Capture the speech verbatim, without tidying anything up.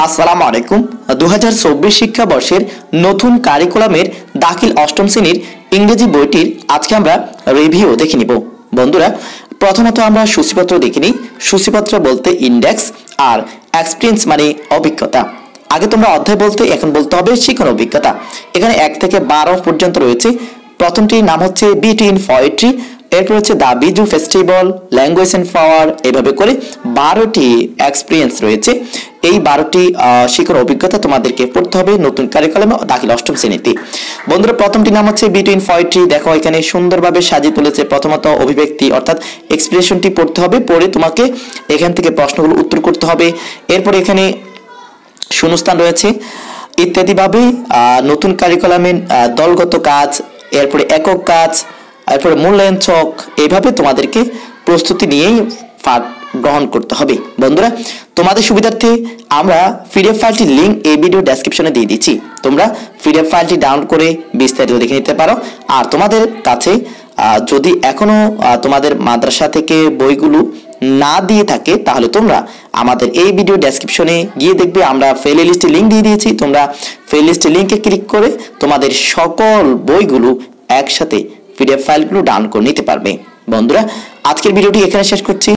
আসসালামু আলাইকুম। দু হাজার চব্বিশ শিক্ষাবর্ষের নতুন কারিকুলামের দাখিল অষ্টম শ্রেণীর ইংরেজি বইটির আজকে আমরা রিভিউ দেখে নিব। বন্ধুরা, প্রথমত আমরা সূচিপত্র দেখে নিই। সূচিপত্র বলতে ইন্ডেক্স, আর এক্সপিরিয়েন্স মানে অভিজ্ঞতা। আগে তোমরা অধ্যায় বলতে, এখন বলতে হবে শিক্ষণ অভিজ্ঞতা। এখানে এক থেকে বারো পর্যন্ত রয়েছে। প্রথমটির নাম হচ্ছে বিটুইন পোয়েট্রি, এরপর হচ্ছে the Biju festival, language and power, এভাবে করে বারোটি এক্সপিরিয়েন্স রয়েছে। এই বারোটি শিক্ষণ অভিজ্ঞতা তোমাদেরকে পড়তে হবে নতুন কারিকুলামে দাখিল অষ্টম শ্রেণীতে। বন্ধুরা, প্রথমটি নাম হচ্ছে বিটুইন পোয়েট্রি। দেখো এখানে সুন্দরভাবে সাজিয়ে তুলেছে। প্রথমত অভিব্যক্তি অর্থাৎ এক্সপ্রেশনটি পড়তে হবে, পড়ে তোমাকে এখান থেকে প্রশ্নগুলো উত্তর করতে হবে। এরপর এখানে শূন্যস্থান রয়েছে ইত্যাদি ভাবে নতুন কারিকুলামের দলগত কাজ, এরপরে একক কাজ, এরপরে মূল্যায়ন ছক, এইভাবে তোমাদেরকে প্রস্তুতি নিয়েই পাঠ গ্রহণ করতে হবে। বন্ধুরা, তোমাদের সুবিধার্থে আমরা পিডিএফ ফাইলটির লিঙ্ক এই ভিডিও ডেসক্রিপশনে দিয়ে দিচ্ছি। তোমরা পিডিএফ ফাইলটি ডাউনলোড করে বিস্তারিত দেখে নিতে পারো। আর তোমাদের কাছে যদি এখনো তোমাদের মাদ্রাসা থেকে বইগুলো না দিয়ে থাকে, তাহলে তোমরা আমাদের এই ভিডিও ডেসক্রিপশনে গিয়ে দেখবে আমরা প্লে লিস্টের লিঙ্ক দিয়ে দিয়েছি। তোমরা প্লে লিস্টের লিঙ্কে ক্লিক করে তোমাদের সকল বইগুলো একসাথে পিডিএফ ফাইলগুলো ডাউনলোড করে নিতে পারবে। বন্ধুরা, আজকের ভিডিওটি এখানে শেষ করছি।